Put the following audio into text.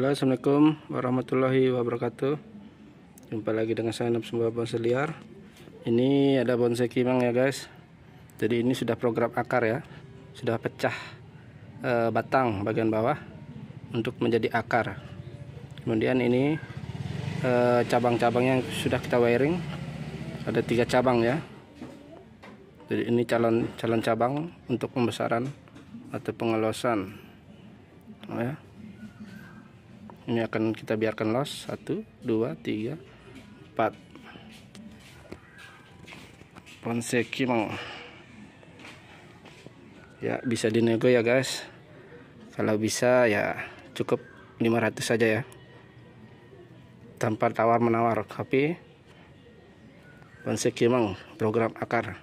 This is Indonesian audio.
Halo, assalamualaikum warahmatullahi wabarakatuh. Jumpa lagi dengan saya Nafsu Bonsai Liar. Ini ada bonsai kimang ya guys. Jadi ini sudah program akar ya, sudah pecah batang bagian bawah untuk menjadi akar. Kemudian ini cabang-cabangnya sudah kita wiring, ada 3 cabang ya. Jadi ini calon cabang untuk pembesaran atau pengelosan ya. Ini akan kita biarkan los 1, 2, 3, 4 bonsai kimang ya. Bisa dinego ya guys, kalau bisa ya cukup 500 saja ya, tanpa tawar menawar. Tapi bonsai kimang program akar.